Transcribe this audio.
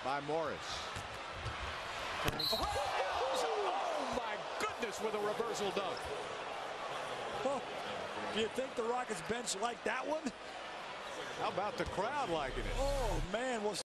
by Morris. Oh my goodness, with a reversal dunk. Oh, do you think the Rockets bench like that one? How about the crowd liking it? Oh man, well.